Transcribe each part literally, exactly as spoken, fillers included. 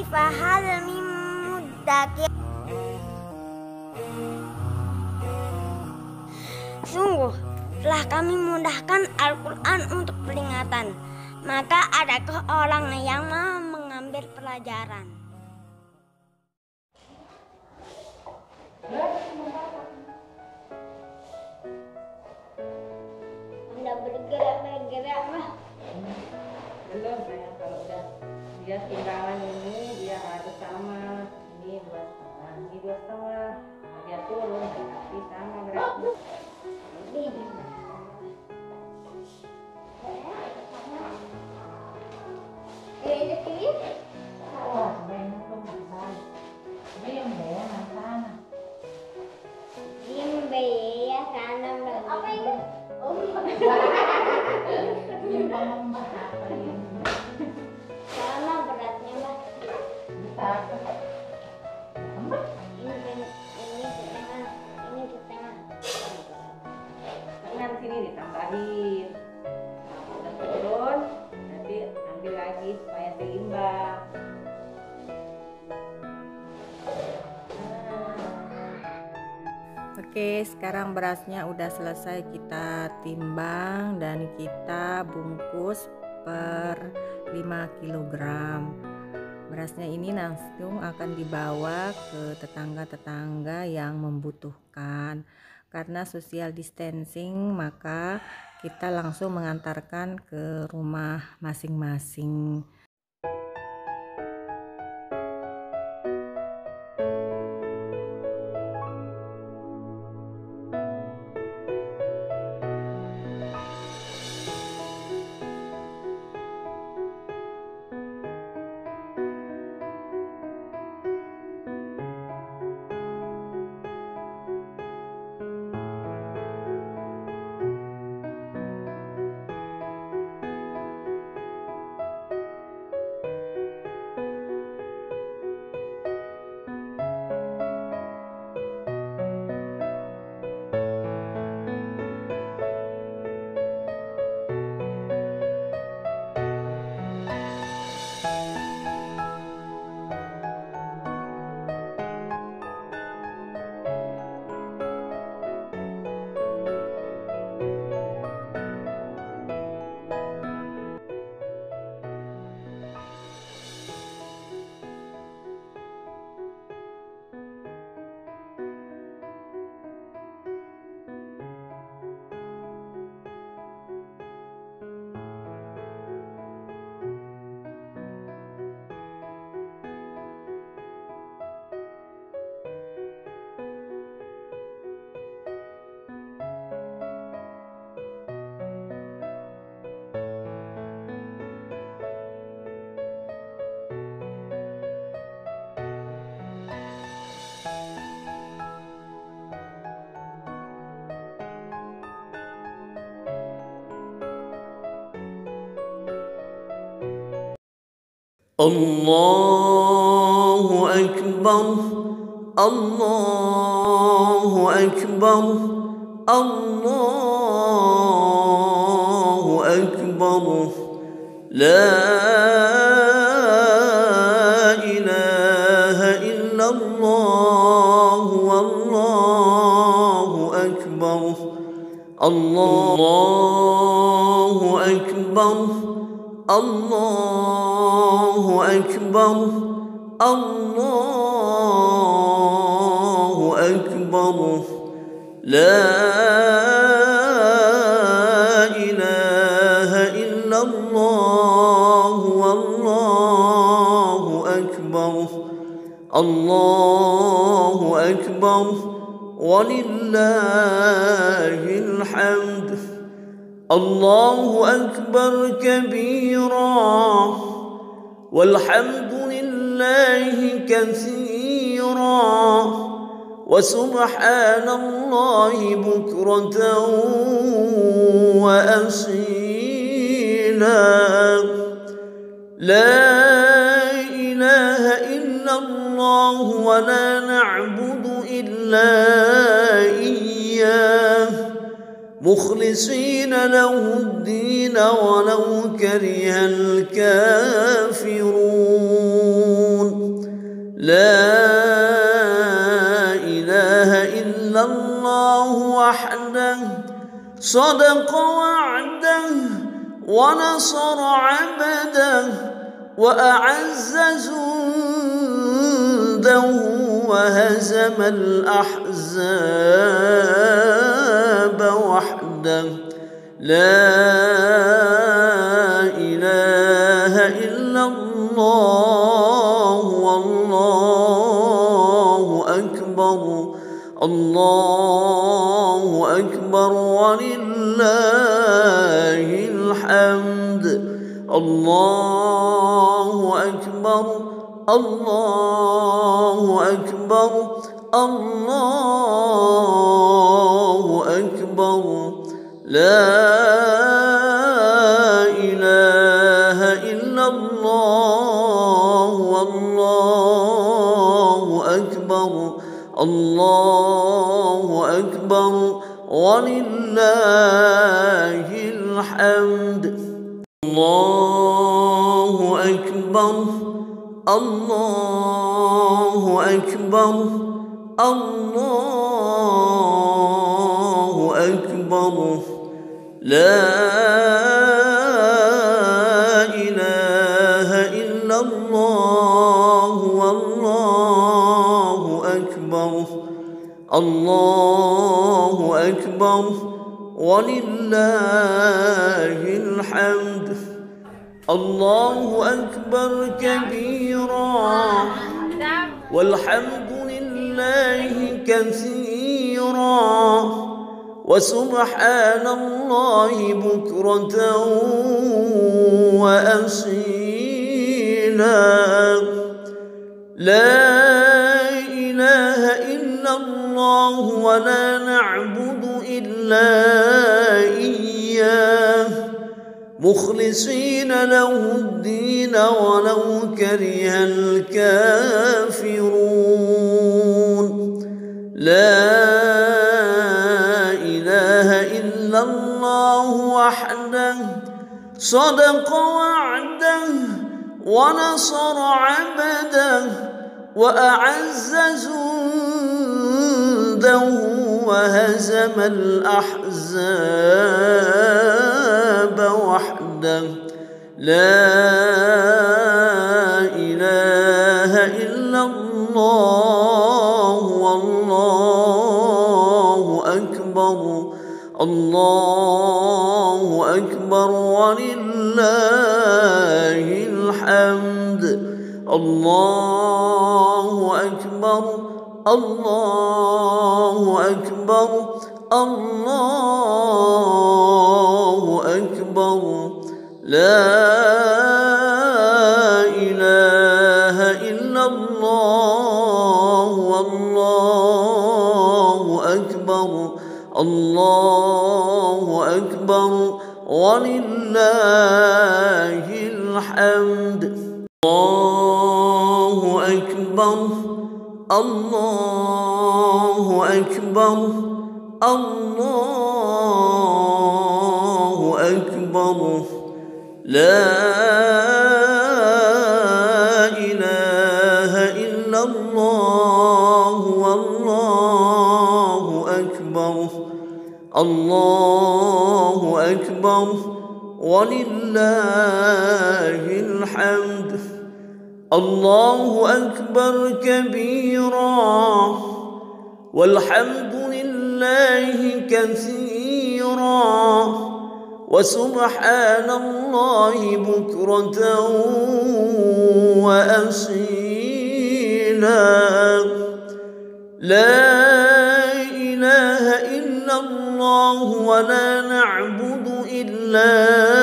fahal min muddakir. Sungguh telah kami mudahkan Al-Quran untuk peringatan, maka adakah orang yang mau mengambil pelajaran? Anda bergerak-bergerak mah? Belum sayang, kalau udah dia timbangan ini dia harus sama, ini dua setengah, ini dua setengah, dia turun tapi sama beratnya. Oh, sebenarnya tuh masalah. Ini yang dia sana. Jimbe ya sana lagi. Apa itu? Oh, sama beratnya Mbak. Ini ini setengah, ini setengah. Tangan sini ditambahin. Nah, udah turun, nanti ambil lagi supaya seimbang. Oke, sekarang berasnya udah selesai kita timbang dan kita bungkus per lima kilogram. Berasnya ini langsung akan dibawa ke tetangga-tetangga yang membutuhkan. Karena social distancing, maka kita langsung mengantarkan ke rumah masing-masing. Allahu Akbar, Allahu Akbar, Allahu Akbar, La ilaha illallah, Wallahu Akbar, Allahu Akbar, Allahu Akbar, Allahu Akbar, La ilaha illallah, Wallahu Akbar, Allahu Akbar, Walillahil hamd. Allahu Akbar kabira, walhamdulillahi katsira, wa subhanallahi bukratan wa asila. La ilaha illallah wa la na'budu illa iyyah, مخلصين له الدين ولو كره الكافرون. لا إله إلا الله وحده صدق وعده ونصر عبده وأعز جنده وهزم الأحزاب وحده لا إله إلا الله والله أكبر الله أكبر ولله الحمد الله أكبر الله أكبر الله أكبر لا إله إلا الله والله أكبر الله أكبر ولله الحمد الله أكبر الله أكبر الله أكبر لا إله إلا الله والله أكبر الله أكبر ولله الحمد الله أكبر كبيرا والحمد لله كثيرا وسبحان الله بكرة وأصيلا لا إله إلا الله ولا نعبد إلا إياه مخلصين له الدين ولو كره الكافرون لا إله إلا الله وحده صدق وعده ونصر عبده وأعز جنده وهزم الأحزاب وحده لا إله إلا الله والله أكبر الله أكبر ولله الحمد الله أكبر الله أكبر الله أكبر لا إله إلا الله والله أكبر الله أكبر ولله الحمد الله أكبر الله أكبر الله أكبر لا إله إلا الله والله أكبر الله أكبر ولله الحمد الله أكبر كبيرا والحمد لله كثيرا وسبحان الله بكرة وأصيلا لا إله إلا الله ولا نعبد إلا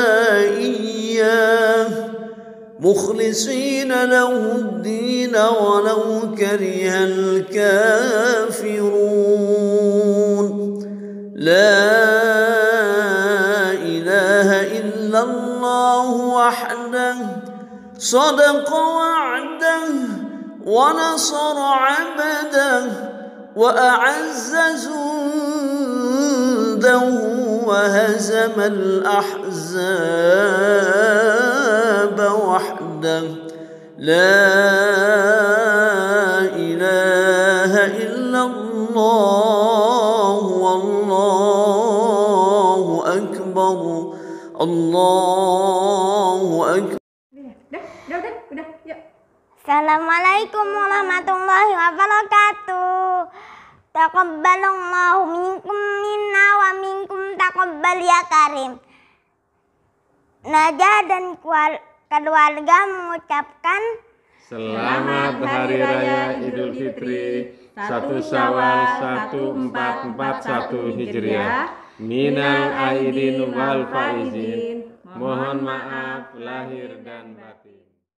إياه مخلصين له الدين ولو كره الكافرون لا إله إلا الله وحده صدق وعده ونصر عبده وأعز جنده وهزم الأحزاب وحده لا الله والله أكبر الله أكبر. Udah, udah, udah, udah, yuk. Assalamualaikum warahmatullahi wabarakatuh. Taqabbalallahu minkum minna wa minkum taqabbal ya karim. Najah dan keluarga mengucapkan Selamat Hari Raya Idul Fitri satu Syawal seribu empat ratus empat puluh satu Hijriah. Minal aidin wal faizin. Mohon maaf lahir dan batin.